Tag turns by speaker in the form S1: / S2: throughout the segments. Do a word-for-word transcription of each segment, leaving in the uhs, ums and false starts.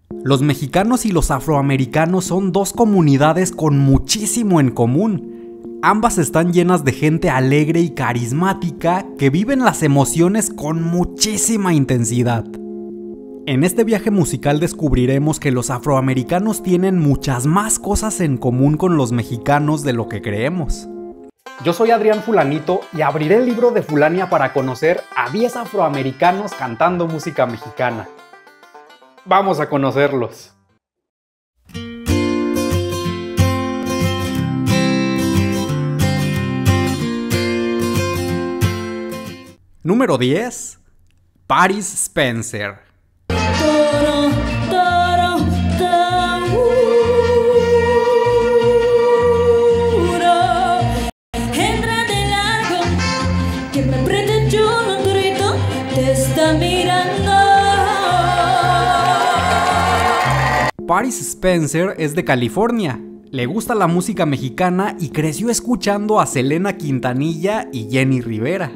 S1: Los mexicanos y los afroamericanos son dos comunidades con muchísimo en común. Ambas están llenas de gente alegre y carismática que viven las emociones con muchísima intensidad. En este viaje musical descubriremos que los afroamericanos tienen muchas más cosas en común con los mexicanos de lo que creemos. Yo soy Adrián Fulanito y abriré el libro de Fulania para conocer a diez afroamericanos cantando música mexicana. Vamos a conocerlos. Número diez. Paris Spencer. Paris Spencer es de California, le gusta la música mexicana y creció escuchando a Selena Quintanilla y Jenny Rivera.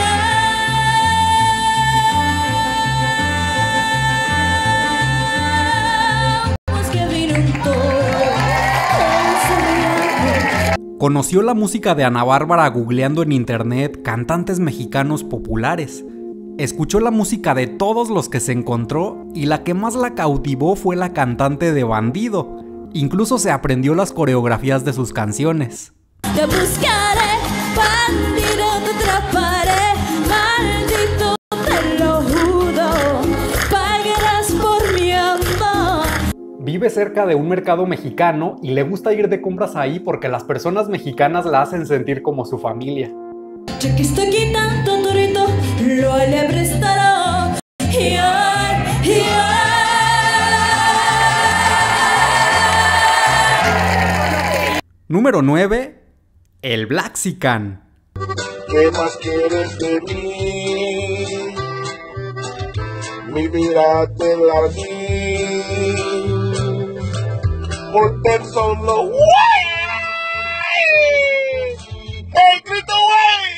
S1: Conoció la música de Ana Bárbara googleando en internet cantantes mexicanos populares. Escuchó la música de todos los que se encontró y la que más la cautivó fue la cantante de Bandido. Incluso se aprendió las coreografías de sus canciones.
S2: Te buscaré, bandido, te atraparé, maldito, te lo juro, pagarás por mi amor.
S1: Vive cerca de un mercado mexicano y le gusta ir de compras ahí porque las personas mexicanas la hacen sentir como su familia.
S2: Yo que estoy aquí tanto durito, lo le prestaré. Yeah, yeah.
S1: Número nueve. El Blaxican.
S3: ¿Qué más quieres de mí? Mi vida te la di por tan solo güey. ¡Hey, grito güey!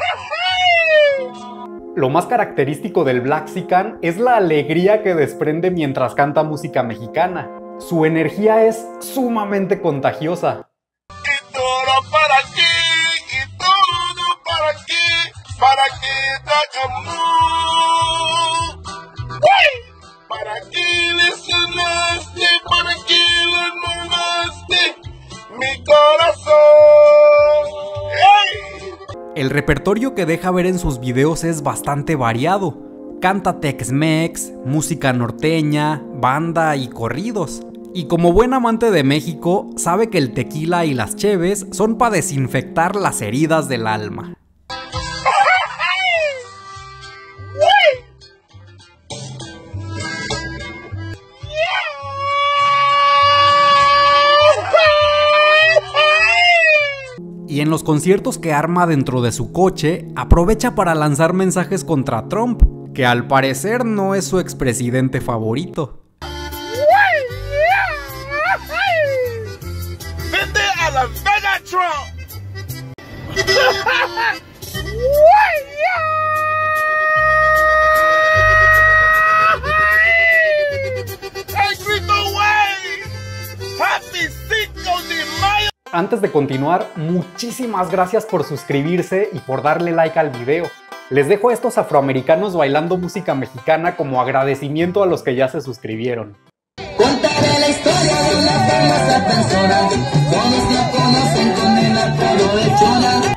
S1: Lo más característico del Blaxican es la alegría que desprende mientras canta música mexicana. Su energía es sumamente contagiosa.
S3: Y todo para aquí, y todo para aquí, para que te amor. Para que le sanaste, para que le enamoraste mi corazón. ¡Hey!
S1: El repertorio que deja ver en sus videos es bastante variado. Canta Tex-Mex, música norteña, banda y corridos. Y como buen amante de México, sabe que el tequila y las cheves son para desinfectar las heridas del alma. Y en los conciertos que arma dentro de su coche, aprovecha para lanzar mensajes contra Trump, que al parecer no es su expresidente favorito.
S3: ¡Vete a la Vega Trump! ¡El grito güey! ¡Happy cinco de mayo!
S1: Antes de continuar, muchísimas gracias por suscribirse y por darle like al video. Les dejo a estos afroamericanos bailando música mexicana como agradecimiento a los que ya se suscribieron.
S4: Contaré la historia de una famosa persona, todos la conocen con el apodo de Chona.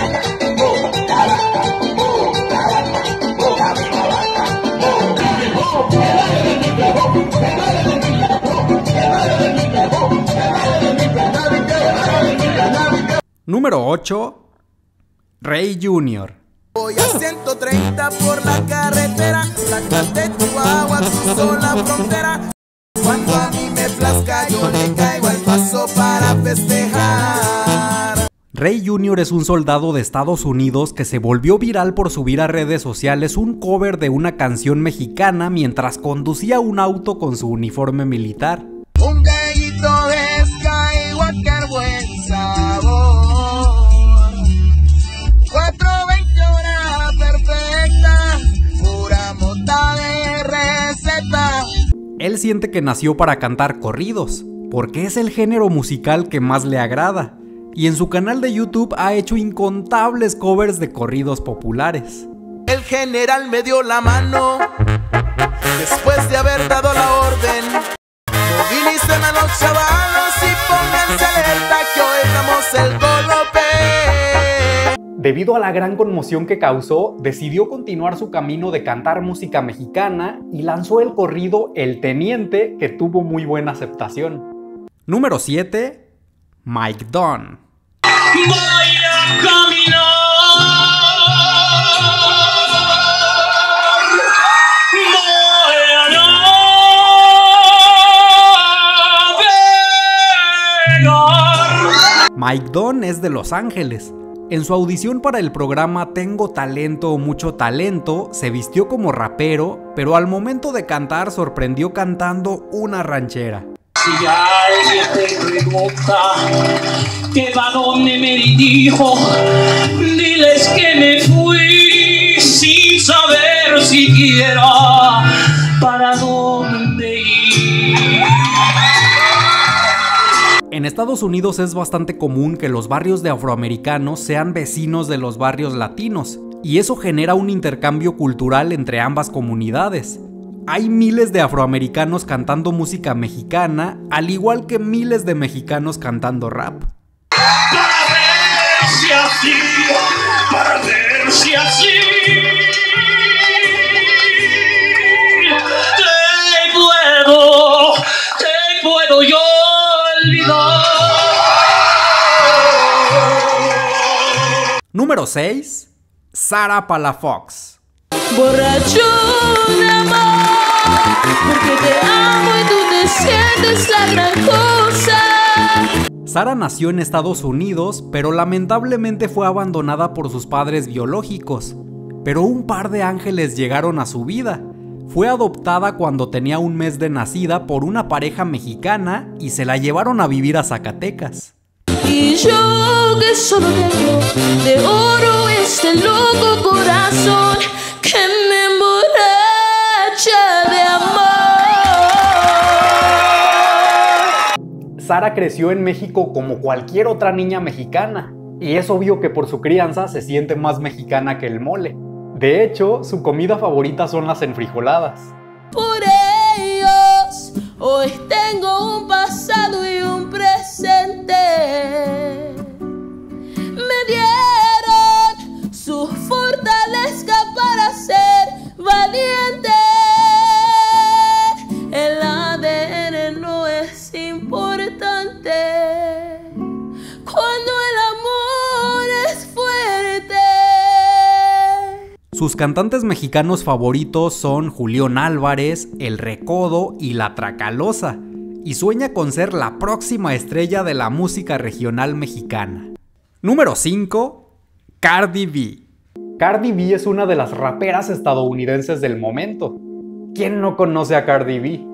S1: Número ocho. Rey Junior.
S5: Voy a ciento treinta por la carretera, sacas de tu agua, cruzo la frontera. Cuando a mí me plazca yo le caigo al paso para festejar.
S1: Rey Junior es un soldado de Estados Unidos que se volvió viral por subir a redes sociales un cover de una canción mexicana mientras conducía un auto con su uniforme militar.
S5: Un gallito de Skywalker, buen sabor. cuatro veinte hora perfecta, pura mota de receta.
S1: Él siente que nació para cantar corridos, porque es el género musical que más le agrada, y en su canal de YouTube ha hecho incontables covers de corridos populares.
S5: El general me dio la mano después de haber dado la orden. Movilicen a los chavalos y pónganse alerta que hoy damos el galope.
S1: Debido a la gran conmoción que causó, decidió continuar su camino de cantar música mexicana y lanzó el corrido El Teniente, que tuvo muy buena aceptación. Número siete. Mike Dunn.
S6: Voy a caminar, voy a navegar.
S1: Mike Dunn es de Los Ángeles. En su audición para el programa Tengo Talento o Mucho Talento, se vistió como rapero, pero al momento de cantar sorprendió cantando una ranchera.
S6: Si alguien te pregunta que va donde me dirijo, diles que me fui sin saber siquiera para dónde ir.
S1: En Estados Unidos es bastante común que los barrios de afroamericanos sean vecinos de los barrios latinos, y eso genera un intercambio cultural entre ambas comunidades. Hay miles de afroamericanos cantando música mexicana, al igual que miles de mexicanos cantando rap.
S6: Para ver si así, para ver si así te puedo, te puedo yo olvidar.
S1: Número seis. Sara Palafox.
S2: Borracho de amor, porque te amo y tú te sientes la gran cosa.
S1: Sara nació en Estados Unidos, pero lamentablemente fue abandonada por sus padres biológicos. Pero un par de ángeles llegaron a su vida. Fue adoptada cuando tenía un mes de nacida por una pareja mexicana y se la llevaron a vivir a Zacatecas.
S2: Y yo que solo tengo de oro este loco corazón que me emborracha de amor.
S1: Sara creció en México como cualquier otra niña mexicana, y es obvio que por su crianza se siente más mexicana que el mole. De hecho, su comida favorita son las enfrijoladas.
S2: Por ellos hoy tengo un pasado y un presente. Me dieron su fortaleza para ser valiente. El A D N no es importante cuando el amor es fuerte.
S1: Sus cantantes mexicanos favoritos son Julián Álvarez, El Recodo y La Tracalosa, y sueña con ser la próxima estrella de la música regional mexicana. Número cinco. Cardi B. Cardi B es una de las raperas estadounidenses del momento. ¿Quién no conoce a Cardi B?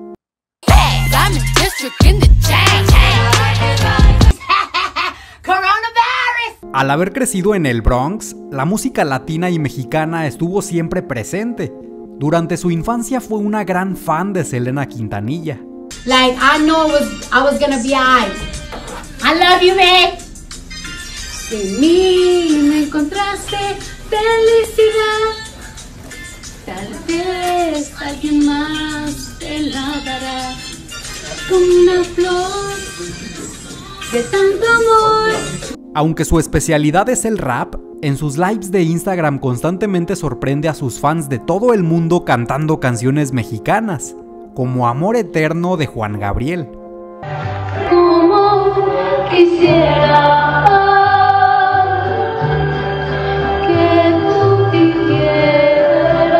S1: Al haber crecido en el Bronx, la música latina y mexicana estuvo siempre presente. Durante su infancia fue una gran fan de Selena Quintanilla.
S7: Like, I know it was, I was gonna be alright. I love you, babe. En mí me encontraste felicidad. Tal vez alguien más te la dará. Como una flor de tanto amor.
S1: Aunque su especialidad es el rap, en sus lives de Instagram constantemente sorprende a sus fans de todo el mundo cantando canciones mexicanas, como Amor Eterno de Juan Gabriel.
S7: Como quisiera que tú vivieras,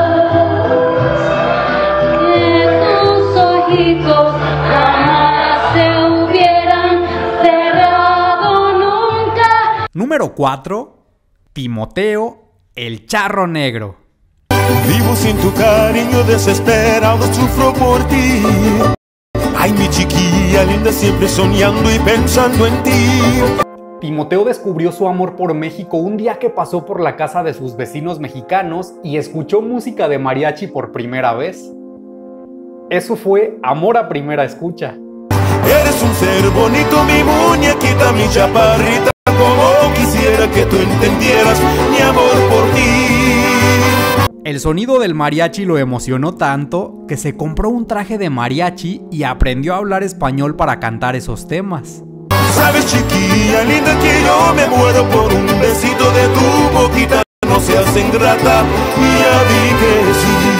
S7: que tus ojitos jamás se hubieran cerrado nunca.
S1: Número cuatro. Timoteo, el Charro Negro.
S8: Vivo sin tu cariño, desesperado sufro por ti. Ay, mi chiquilla linda, siempre soñando y pensando en ti.
S1: Timoteo descubrió su amor por México un día que pasó por la casa de sus vecinos mexicanos y escuchó música de mariachi por primera vez. Eso fue amor a primera escucha.
S8: Eres un ser bonito, mi muñequita, mi chaparrita, como quisiera que tú entendieras mi amor por ti.
S1: El sonido del mariachi lo emocionó tanto que se compró un traje de mariachi y aprendió a hablar español para cantar esos temas.
S8: Sabes, chiquilla linda, que yo me muero por un besito de tu boquita. No seas ingrata, ya vi que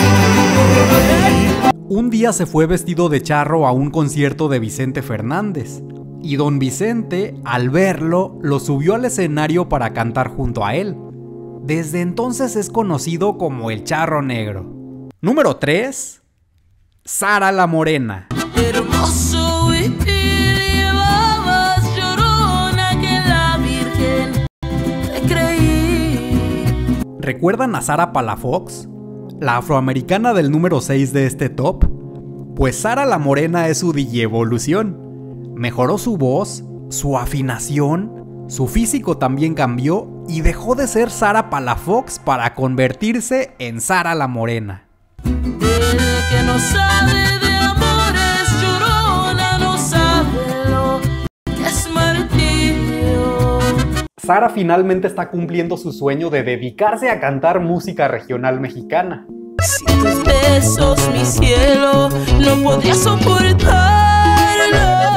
S8: sí.
S1: Un día se fue vestido de charro a un concierto de Vicente Fernández, y don Vicente, al verlo, lo subió al escenario para cantar junto a él. Desde entonces es conocido como el Charro Negro. Número tres. Sara la Morena.
S2: Hermoso y llevabas llorona que la Virgen te creí.
S1: ¿Recuerdan a Sara Palafox? La afroamericana del número seis de este top. Pues Sara la Morena es su D J evolución. Mejoró su voz, su afinación, su físico también cambió y dejó de ser Sara Palafox para convertirse en Sara la Morena.
S2: El que no sabe de amores llorona no sabe lo que es martirio.
S1: Sara finalmente está cumpliendo su sueño de dedicarse a cantar música regional mexicana.
S2: Sin tus besos, mi cielo, no podría soportarlo.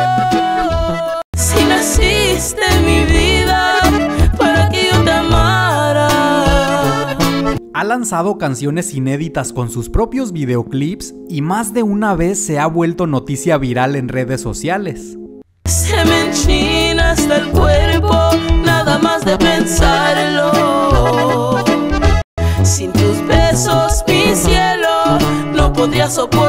S2: Si naciste en mi vida para que yo te amara.
S1: Ha lanzado canciones inéditas con sus propios videoclips y más de una vez se ha vuelto noticia viral en redes sociales.
S2: Se me enchina hasta el cuerpo, nada más de pensarlo. Sin tus besos, mi cielo, no podría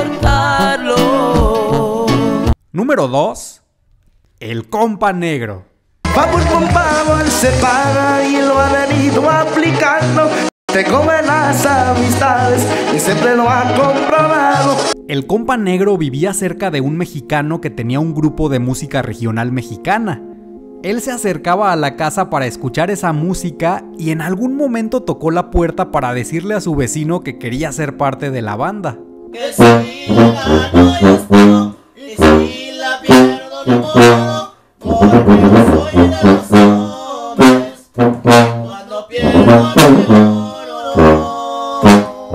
S2: soportarlo.
S1: Número dos. El Compa Negro.
S5: Vamos con pavo, él se paga y lo ha venido aplicando. Te come las amistades y siempre lo ha comprobado.
S1: El Compa Negro vivía cerca de un mexicano que tenía un grupo de música regional mexicana. Él se acercaba a la casa para escuchar esa música y en algún momento tocó la puerta para decirle a su vecino que quería ser parte de la banda.
S9: Que si la gano y esto, y si la pierdo ni modo, porque soy de los hombres, cuando pierdo lloro.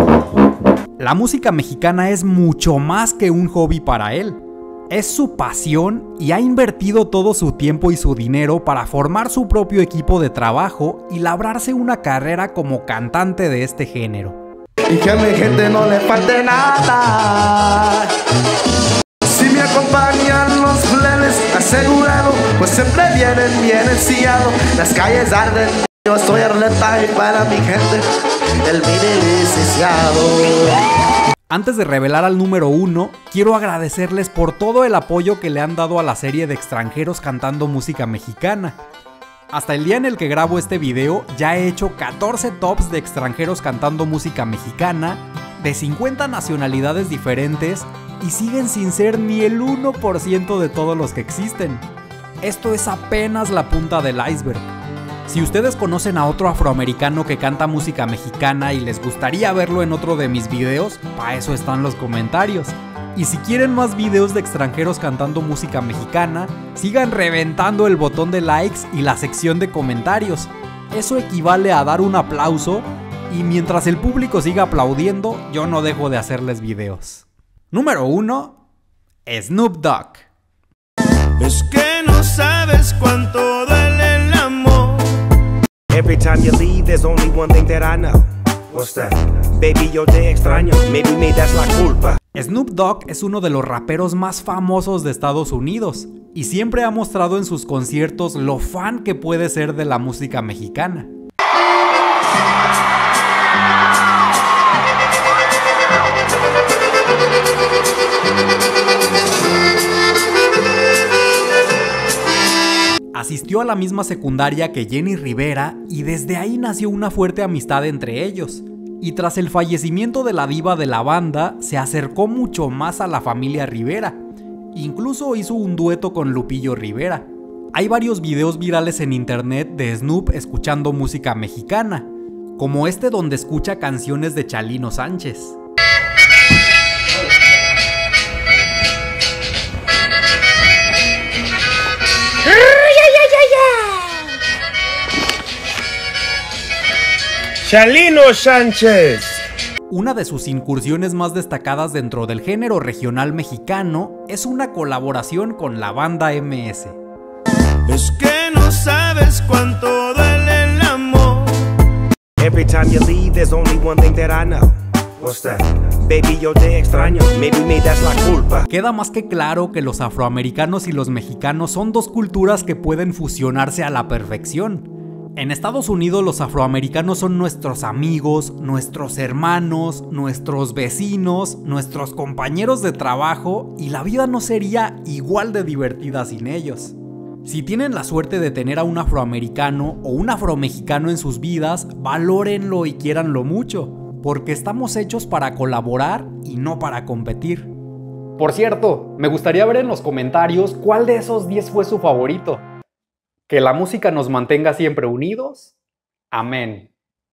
S1: La música mexicana es mucho más que un hobby para él. Es su pasión y ha invertido todo su tiempo y su dinero para formar su propio equipo de trabajo y labrarse una carrera como cantante de este género.
S5: Y que a mi gente no le falte nada. Si me acompañan los plebes asegurado, pues siempre vienen bien ensillados. Las calles arden, yo soy Arleta y para mi gente el mini licenciado.
S1: Antes de revelar al número uno, quiero agradecerles por todo el apoyo que le han dado a la serie de extranjeros cantando música mexicana. Hasta el día en el que grabo este video, ya he hecho catorce tops de extranjeros cantando música mexicana, de cincuenta nacionalidades diferentes, y siguen sin ser ni el uno por ciento de todos los que existen. Esto es apenas la punta del iceberg. Si ustedes conocen a otro afroamericano que canta música mexicana y les gustaría verlo en otro de mis videos, para eso están los comentarios. Y si quieren más videos de extranjeros cantando música mexicana, sigan reventando el botón de likes y la sección de comentarios. Eso equivale a dar un aplauso, y mientras el público siga aplaudiendo, yo no dejo de hacerles videos. Número uno. Snoop Dogg.
S8: Es que no sabes cuánto duele el amor. Every time you leave, there's only one thing that I know. What's that? Baby, yo te extraño. Maybe me das la culpa.
S1: Snoop Dogg es uno de los raperos más famosos de Estados Unidos y siempre ha mostrado en sus conciertos lo fan que puede ser de la música mexicana. Asistió a la misma secundaria que Jenny Rivera y desde ahí nació una fuerte amistad entre ellos. Y tras el fallecimiento de la diva de la banda, se acercó mucho más a la familia Rivera. Incluso hizo un dueto con Lupillo Rivera. Hay varios videos virales en internet de Snoop escuchando música mexicana, como este donde escucha canciones de Chalino Sánchez.
S8: Chalino Sánchez.
S1: Una de sus incursiones más destacadas dentro del género regional mexicano es una colaboración con la banda eme ese.
S8: Es que no sabes cuánto duele el amor. Every time you leave, there's only one thing that I know. What's that? Baby, yo te extraño. Maybe me das la culpa.
S1: Queda más que claro que los afroamericanos y los mexicanos son dos culturas que pueden fusionarse a la perfección. En Estados Unidos los afroamericanos son nuestros amigos, nuestros hermanos, nuestros vecinos, nuestros compañeros de trabajo y la vida no sería igual de divertida sin ellos. Si tienen la suerte de tener a un afroamericano o un afromexicano en sus vidas, valórenlo y quiéranlo mucho, porque estamos hechos para colaborar y no para competir. Por cierto, me gustaría ver en los comentarios cuál de esos diez fue su favorito. Que la música nos mantenga siempre unidos. Amén.